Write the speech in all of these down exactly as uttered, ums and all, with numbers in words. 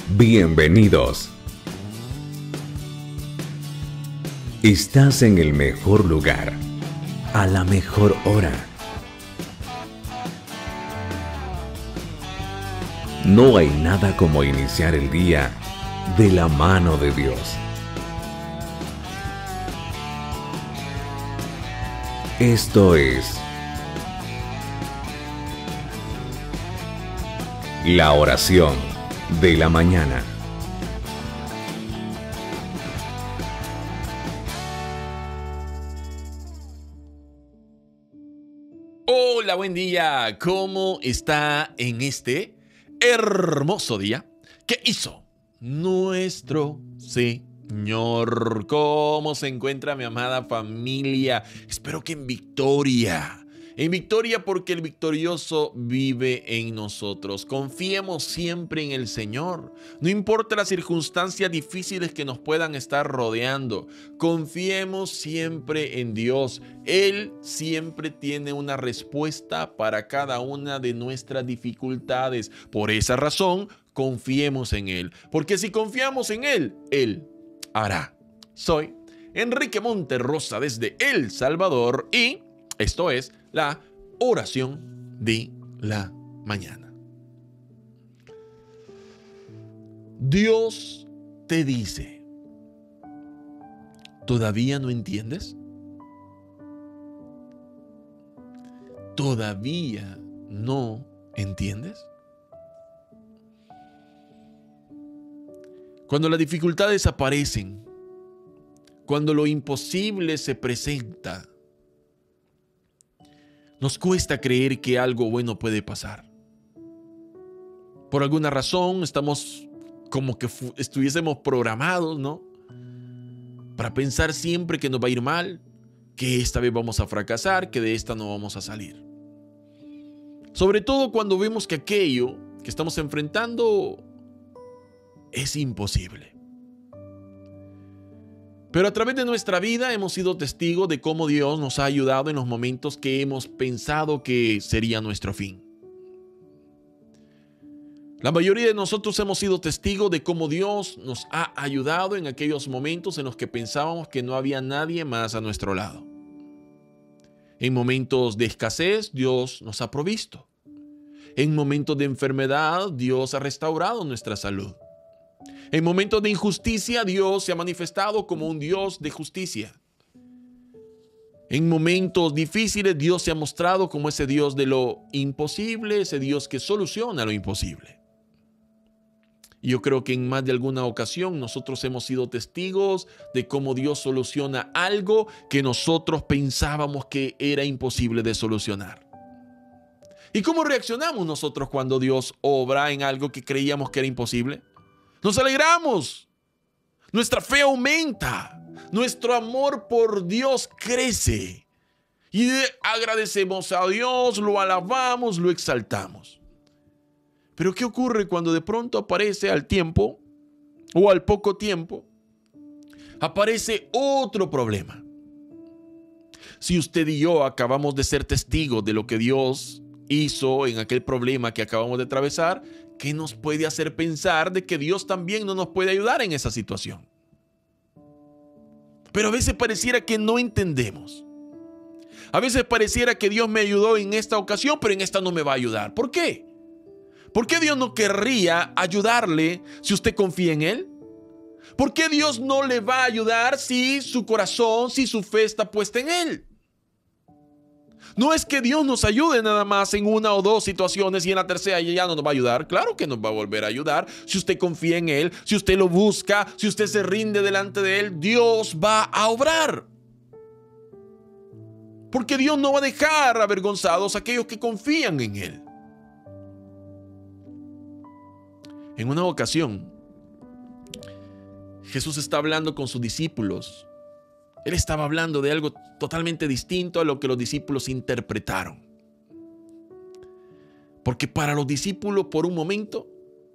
Bienvenidos. Estás en el mejor lugar, a la mejor hora. No hay nada como iniciar el día de la mano de Dios. Esto es la oración de la mañana. Hola, buen día. ¿Cómo está en este hermoso día que hizo nuestro Señor? ¿Cómo se encuentra mi amada familia? Espero que en victoria. En victoria, porque el victorioso vive en nosotros. Confiemos siempre en el Señor. No importa las circunstancias difíciles que nos puedan estar rodeando. Confiemos siempre en Dios. Él siempre tiene una respuesta para cada una de nuestras dificultades. Por esa razón, confiemos en Él. Porque si confiamos en Él, Él hará. Soy Enrique Monterrosa desde El Salvador y esto es la oración de la mañana. Dios te dice, ¿todavía no entiendes? ¿Todavía no entiendes? Cuando las dificultades aparecen, cuando lo imposible se presenta, nos cuesta creer que algo bueno puede pasar. Por alguna razón estamos como que estuviésemos programados, ¿no? Para pensar siempre que nos va a ir mal, que esta vez vamos a fracasar, que de esta no vamos a salir. Sobre todo cuando vemos que aquello que estamos enfrentando es imposible. Pero a través de nuestra vida hemos sido testigos de cómo Dios nos ha ayudado en los momentos que hemos pensado que sería nuestro fin. La mayoría de nosotros hemos sido testigos de cómo Dios nos ha ayudado en aquellos momentos en los que pensábamos que no había nadie más a nuestro lado. En momentos de escasez, Dios nos ha provisto. En momentos de enfermedad, Dios ha restaurado nuestra salud. En momentos de injusticia, Dios se ha manifestado como un Dios de justicia. En momentos difíciles, Dios se ha mostrado como ese Dios de lo imposible, ese Dios que soluciona lo imposible. Y yo creo que en más de alguna ocasión nosotros hemos sido testigos de cómo Dios soluciona algo que nosotros pensábamos que era imposible de solucionar. ¿Y cómo reaccionamos nosotros cuando Dios obra en algo que creíamos que era imposible? Nos alegramos, nuestra fe aumenta, nuestro amor por Dios crece y agradecemos a Dios, lo alabamos, lo exaltamos. Pero ¿qué ocurre cuando de pronto aparece al tiempo o al poco tiempo? Aparece otro problema. Si usted y yo acabamos de ser testigos de lo que Dios hizo en aquel problema que acabamos de atravesar, ¿qué nos puede hacer pensar de que Dios también no nos puede ayudar en esa situación? Pero a veces pareciera que no entendemos. A veces pareciera que Dios me ayudó en esta ocasión, pero en esta no me va a ayudar. ¿Por qué? ¿Por qué Dios no querría ayudarle si usted confía en Él? ¿Por qué Dios no le va a ayudar si su corazón, si su fe está puesta en Él? No es que Dios nos ayude nada más en una o dos situaciones y en la tercera ya no nos va a ayudar. Claro que nos va a volver a ayudar. Si usted confía en Él, si usted lo busca, si usted se rinde delante de Él, Dios va a obrar. Porque Dios no va a dejar avergonzados a aquellos que confían en Él. En una ocasión, Jesús está hablando con sus discípulos. Él estaba hablando de algo totalmente distinto a lo que los discípulos interpretaron. Porque para los discípulos, por un momento,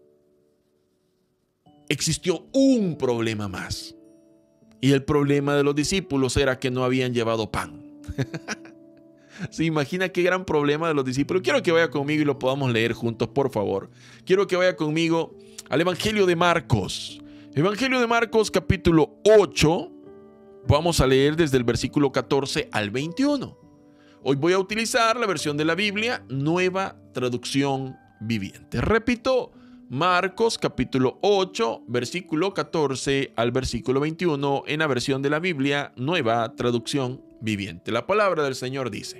existió un problema más. Y el problema de los discípulos era que no habían llevado pan. ¿Se imagina qué gran problema de los discípulos? Quiero que vaya conmigo y lo podamos leer juntos, por favor. Quiero que vaya conmigo al Evangelio de Marcos. Evangelio de Marcos, capítulo ocho. Vamos a leer desde el versículo catorce al veintiuno. Hoy voy a utilizar la versión de la Biblia, Nueva Traducción Viviente. Repito, Marcos capítulo ocho, versículo catorce al versículo veintiuno, en la versión de la Biblia, Nueva Traducción Viviente. La palabra del Señor dice: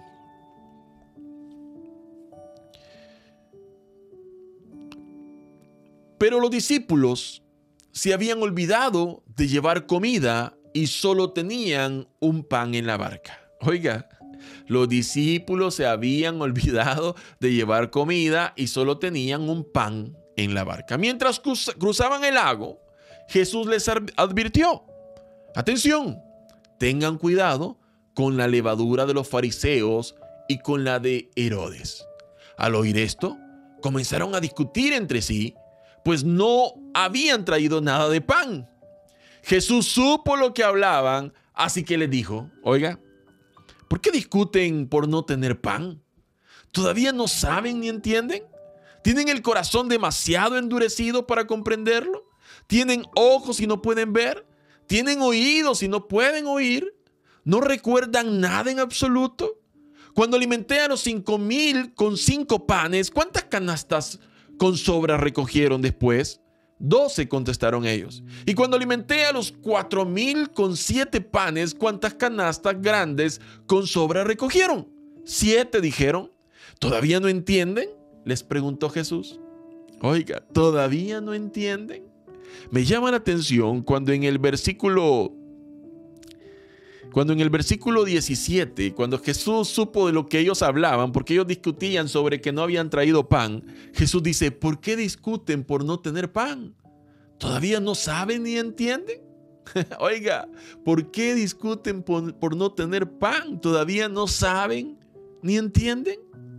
pero los discípulos se habían olvidado de llevar comida y solo tenían un pan en la barca. Oiga, los discípulos se habían olvidado de llevar comida y solo tenían un pan en la barca. Mientras cruzaban el lago, Jesús les advirtió: atención, tengan cuidado con la levadura de los fariseos y con la de Herodes. Al oír esto, comenzaron a discutir entre sí, pues no habían traído nada de pan. Jesús supo lo que hablaban, así que les dijo: oiga, ¿por qué discuten por no tener pan? ¿Todavía no saben ni entienden? ¿Tienen el corazón demasiado endurecido para comprenderlo? ¿Tienen ojos y no pueden ver? ¿Tienen oídos y no pueden oír? ¿No recuerdan nada en absoluto? Cuando alimenté a los cinco mil con cinco panes, ¿cuántas canastas con sobra recogieron después? Doce, contestaron ellos. Y cuando alimenté a los cuatro mil con siete panes, ¿cuántas canastas grandes con sobra recogieron? Siete, dijeron. ¿Todavía no entienden?, les preguntó Jesús. Oiga, ¿todavía no entienden? Me llama la atención cuando en el versículo Cuando en el versículo diecisiete, cuando Jesús supo de lo que ellos hablaban, porque ellos discutían sobre que no habían traído pan, Jesús dice: ¿por qué discuten por no tener pan? ¿Todavía no saben ni entienden? Oiga, ¿por qué discuten por, por no tener pan? ¿Todavía no saben ni entienden?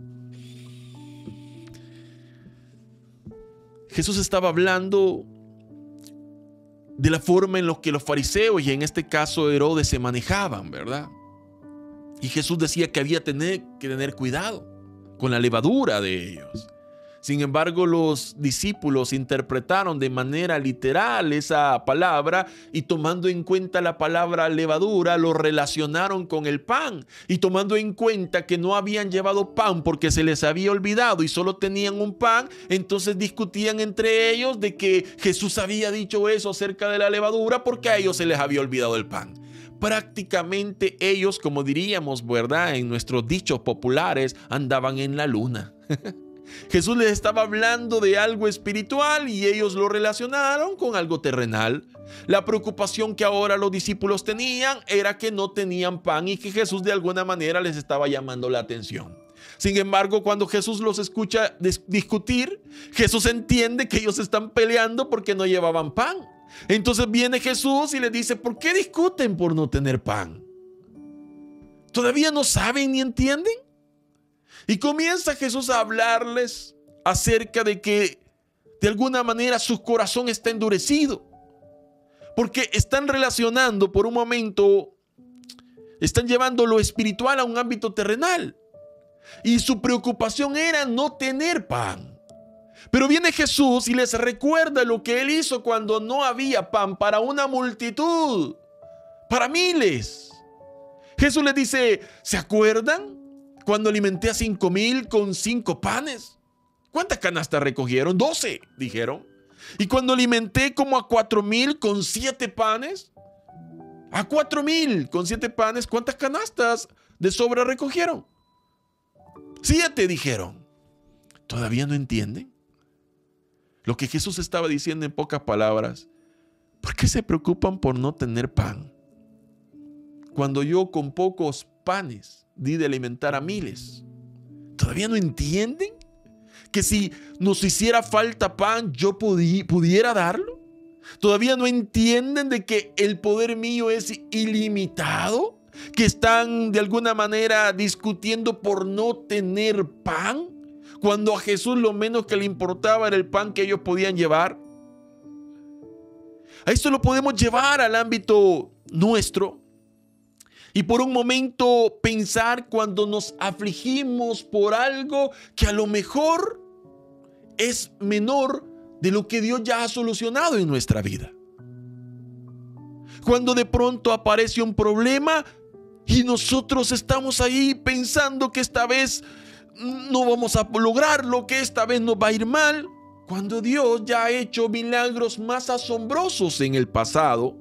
Jesús estaba hablando de la forma en la que los fariseos, y en este caso Herodes, se manejaban, ¿verdad? Y Jesús decía que había tener, que tener cuidado con la levadura de ellos. Sin embargo, los discípulos interpretaron de manera literal esa palabra y, tomando en cuenta la palabra levadura, lo relacionaron con el pan. Y tomando en cuenta que no habían llevado pan porque se les había olvidado y solo tenían un pan, entonces discutían entre ellos de que Jesús había dicho eso acerca de la levadura porque a ellos se les había olvidado el pan. Prácticamente ellos, como diríamos, ¿verdad?, en nuestros dichos populares, andaban en la luna. Jesús les estaba hablando de algo espiritual y ellos lo relacionaron con algo terrenal. La preocupación que ahora los discípulos tenían era que no tenían pan y que Jesús de alguna manera les estaba llamando la atención. Sin embargo, cuando Jesús los escucha discutir, Jesús entiende que ellos están peleando porque no llevaban pan. Entonces viene Jesús y les dice: ¿por qué discuten por no tener pan? ¿Todavía no saben ni entienden? Y comienza Jesús a hablarles acerca de que de alguna manera su corazón está endurecido, porque están relacionando por un momento, están llevando lo espiritual a un ámbito terrenal, y su preocupación era no tener pan. Pero viene Jesús y les recuerda lo que Él hizo cuando no había pan para una multitud, para miles. Jesús les dice: ¿se acuerdan cuando alimenté a cinco mil con cinco panes? ¿Cuántas canastas recogieron? Doce, dijeron. Y cuando alimenté como a cuatro mil con siete panes, a cuatro mil con siete panes, ¿cuántas canastas de sobra recogieron? Siete, dijeron. ¿Todavía no entienden? Lo que Jesús estaba diciendo en pocas palabras: ¿por qué se preocupan por no tener pan? Cuando yo con pocos panes di de alimentar a miles. ¿Todavía no entienden que si nos hiciera falta pan, yo pudi- pudiera darlo? ¿Todavía no entienden de que el poder mío es ilimitado? ¿Que están de alguna manera discutiendo por no tener pan? Cuando a Jesús lo menos que le importaba era el pan que ellos podían llevar. A esto lo podemos llevar al ámbito nuestro. Y por un momento pensar cuando nos afligimos por algo que a lo mejor es menor de lo que Dios ya ha solucionado en nuestra vida. Cuando de pronto aparece un problema y nosotros estamos ahí pensando que esta vez no vamos a lograrlo, que esta vez nos va a ir mal. Cuando Dios ya ha hecho milagros más asombrosos en el pasado.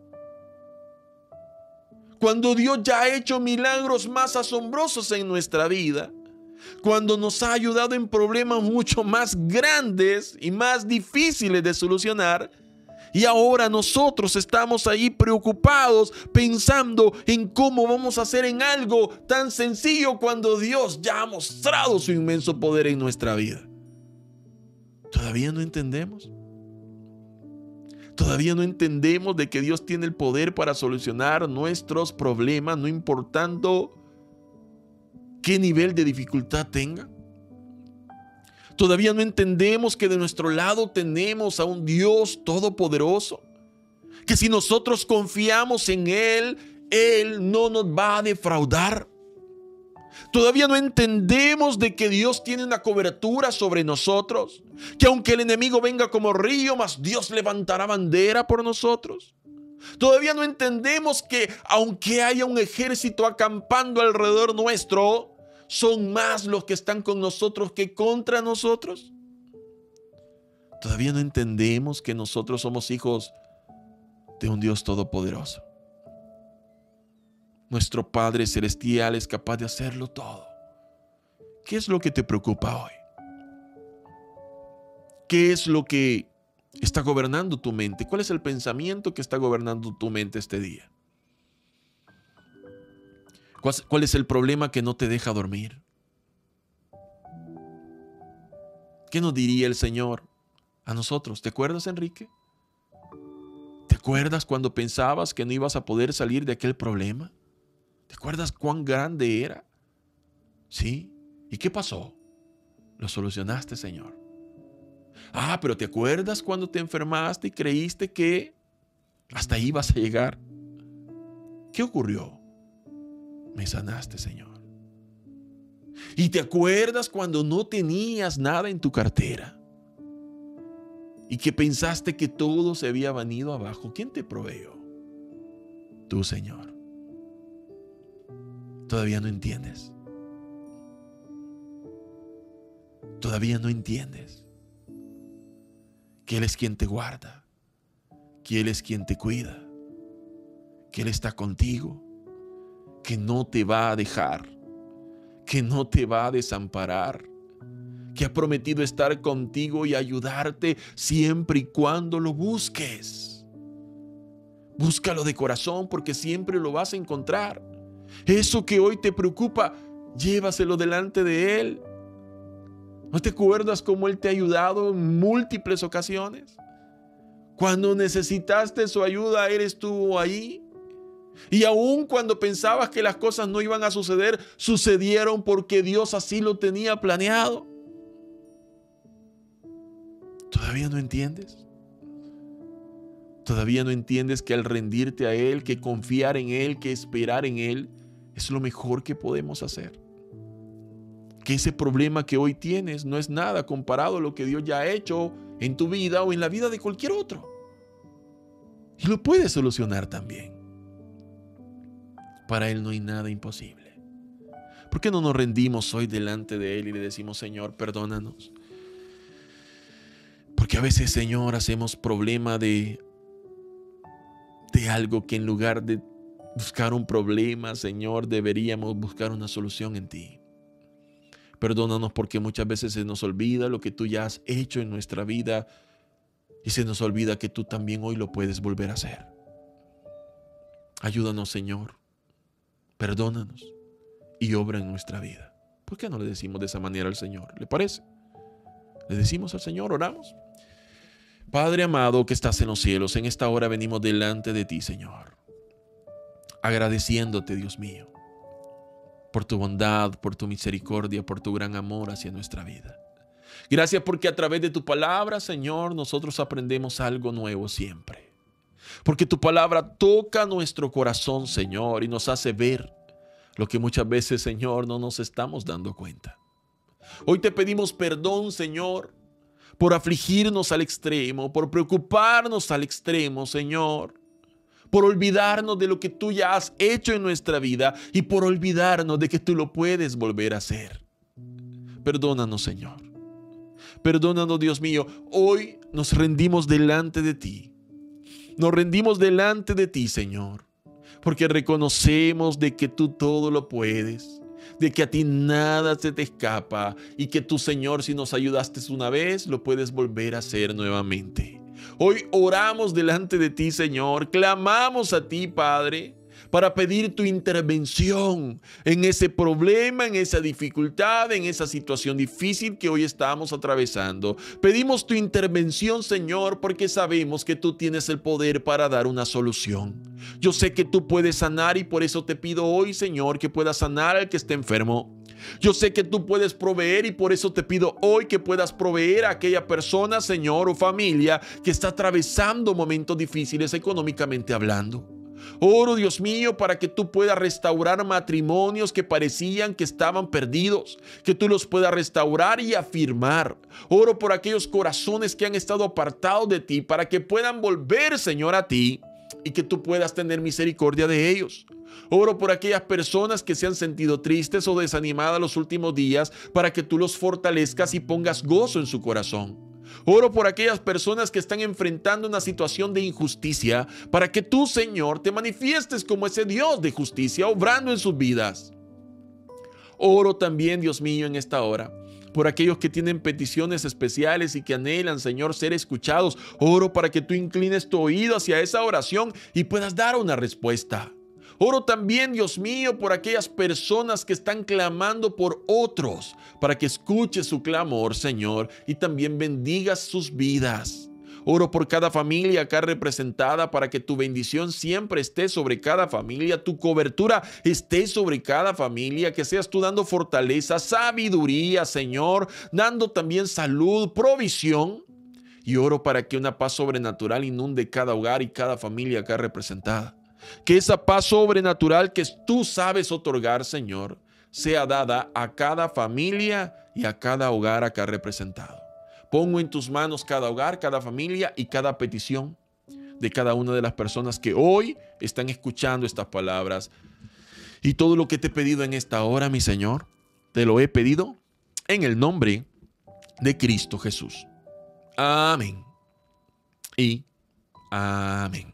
Cuando Dios ya ha hecho milagros más asombrosos en nuestra vida. Cuando nos ha ayudado en problemas mucho más grandes y más difíciles de solucionar. Y ahora nosotros estamos ahí preocupados pensando en cómo vamos a hacer en algo tan sencillo cuando Dios ya ha mostrado su inmenso poder en nuestra vida. ¿Todavía no entendemos? Todavía no entendemos de que Dios tiene el poder para solucionar nuestros problemas, no importando qué nivel de dificultad tenga. Todavía no entendemos que de nuestro lado tenemos a un Dios todopoderoso, que si nosotros confiamos en Él, Él no nos va a defraudar. Todavía no entendemos de que Dios tiene una cobertura sobre nosotros, que aunque el enemigo venga como río, mas Dios levantará bandera por nosotros. Todavía no entendemos que aunque haya un ejército acampando alrededor nuestro, son más los que están con nosotros que contra nosotros. Todavía no entendemos que nosotros somos hijos de un Dios todopoderoso. Nuestro Padre Celestial es capaz de hacerlo todo. ¿Qué es lo que te preocupa hoy? ¿Qué es lo que está gobernando tu mente? ¿Cuál es el pensamiento que está gobernando tu mente este día? ¿Cuál es el problema que no te deja dormir? ¿Qué nos diría el Señor a nosotros? ¿Te acuerdas, Enrique? ¿Te acuerdas cuando pensabas que no ibas a poder salir de aquel problema? ¿Te acuerdas cuán grande era? ¿Sí? ¿Y qué pasó? Lo solucionaste, Señor. Ah, pero ¿te acuerdas cuando te enfermaste y creíste que hasta ahí ibas a llegar? ¿Qué ocurrió? Me sanaste, Señor. ¿Y te acuerdas cuando no tenías nada en tu cartera y que pensaste que todo se había venido abajo? ¿Quién te proveyó? Tú, Señor. Todavía no entiendes. Todavía no entiendes que Él es quien te guarda, que Él es quien te cuida, que Él está contigo, que no te va a dejar, que no te va a desamparar, que ha prometido estar contigo y ayudarte siempre y cuando lo busques. Búscalo de corazón porque siempre lo vas a encontrar. Eso que hoy te preocupa, llévaselo delante de Él. ¿No te acuerdas cómo Él te ha ayudado en múltiples ocasiones? Cuando necesitaste su ayuda, Él estuvo ahí. Y aun cuando pensabas que las cosas no iban a suceder, sucedieron porque Dios así lo tenía planeado. ¿Todavía no entiendes? ¿Todavía no entiendes que al rendirte a Él, que confiar en Él, que esperar en Él, es lo mejor que podemos hacer? Que ese problema que hoy tienes no es nada comparado a lo que Dios ya ha hecho en tu vida o en la vida de cualquier otro. Y lo puedes solucionar también. Para Él no hay nada imposible. ¿Por qué no nos rendimos hoy delante de Él y le decimos, Señor, perdónanos? Porque a veces, Señor, hacemos problema de, de algo que en lugar de buscar un problema, Señor, deberíamos buscar una solución en ti. Perdónanos porque muchas veces se nos olvida lo que tú ya has hecho en nuestra vida y se nos olvida que tú también hoy lo puedes volver a hacer. Ayúdanos, Señor. Perdónanos y obra en nuestra vida. ¿Por qué no le decimos de esa manera al Señor? ¿Le parece? Le decimos al Señor, oramos. Padre amado que estás en los cielos, en esta hora venimos delante de ti, Señor, agradeciéndote, Dios mío, por tu bondad, por tu misericordia, por tu gran amor hacia nuestra vida. Gracias porque a través de tu palabra, Señor, nosotros aprendemos algo nuevo siempre. Porque tu palabra toca nuestro corazón, Señor, y nos hace ver lo que muchas veces, Señor, no nos estamos dando cuenta. Hoy te pedimos perdón, Señor, por afligirnos al extremo, por preocuparnos al extremo, Señor, por olvidarnos de lo que tú ya has hecho en nuestra vida y por olvidarnos de que tú lo puedes volver a hacer. Perdónanos, Señor. Perdónanos, Dios mío. Hoy nos rendimos delante de ti. Nos rendimos delante de ti, Señor, porque reconocemos de que tú todo lo puedes, de que a ti nada se te escapa y que tú, Señor, si nos ayudaste una vez, lo puedes volver a hacer nuevamente. Hoy oramos delante de ti, Señor, clamamos a ti, Padre, para pedir tu intervención en ese problema, en esa dificultad, en esa situación difícil que hoy estamos atravesando. Pedimos tu intervención, Señor, porque sabemos que tú tienes el poder para dar una solución. Yo sé que tú puedes sanar y por eso te pido hoy, Señor, que puedas sanar al que esté enfermo. Yo sé que tú puedes proveer y por eso te pido hoy que puedas proveer a aquella persona, Señor, o familia que está atravesando momentos difíciles económicamente hablando. Oro, Dios mío, para que tú puedas restaurar matrimonios que parecían que estaban perdidos, que tú los puedas restaurar y afirmar. Oro por aquellos corazones que han estado apartados de ti, para que puedan volver, Señor, a ti y que tú puedas tener misericordia de ellos. Oro por aquellas personas que se han sentido tristes o desanimadas los últimos días, para que tú los fortalezcas y pongas gozo en su corazón. Oro por aquellas personas que están enfrentando una situación de injusticia, para que tú, Señor, te manifiestes como ese Dios de justicia, obrando en sus vidas. Oro también, Dios mío, en esta hora, por aquellos que tienen peticiones especiales y que anhelan, Señor, ser escuchados. Oro para que tú inclines tu oído hacia esa oración y puedas dar una respuesta. Oro también, Dios mío, por aquellas personas que están clamando por otros, para que escuches su clamor, Señor, y también bendigas sus vidas. Oro por cada familia acá representada, para que tu bendición siempre esté sobre cada familia, tu cobertura esté sobre cada familia, que seas tú dando fortaleza, sabiduría, Señor, dando también salud, provisión. Y oro para que una paz sobrenatural inunde cada hogar y cada familia acá representada. Que esa paz sobrenatural que tú sabes otorgar, Señor, sea dada a cada familia y a cada hogar acá representado. Pongo en tus manos cada hogar, cada familia y cada petición de cada una de las personas que hoy están escuchando estas palabras. Y todo lo que te he pedido en esta hora, mi Señor, te lo he pedido en el nombre de Cristo Jesús. Amén y amén.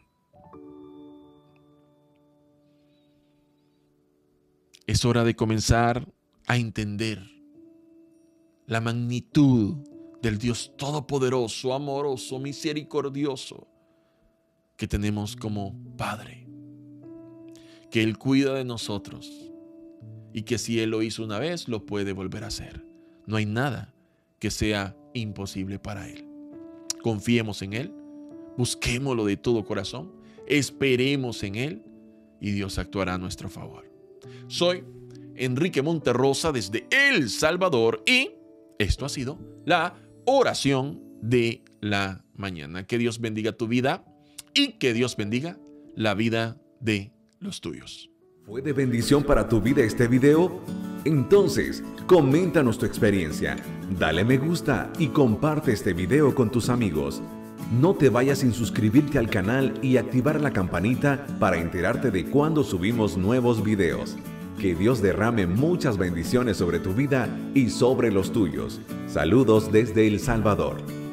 Es hora de comenzar a entender la magnitud del Dios todopoderoso, amoroso, misericordioso que tenemos como Padre. Que Él cuida de nosotros y que si Él lo hizo una vez, lo puede volver a hacer. No hay nada que sea imposible para Él. Confiemos en Él, busquémoslo de todo corazón, esperemos en Él y Dios actuará a nuestro favor. Soy Enrique Monterrosa desde El Salvador y esto ha sido la oración de la mañana. Que Dios bendiga tu vida y que Dios bendiga la vida de los tuyos. ¿Fue de bendición para tu vida este video? Entonces, coméntanos tu experiencia, dale me gusta y comparte este video con tus amigos. No te vayas sin suscribirte al canal y activar la campanita para enterarte de cuando subimos nuevos videos. Que Dios derrame muchas bendiciones sobre tu vida y sobre los tuyos. Saludos desde El Salvador.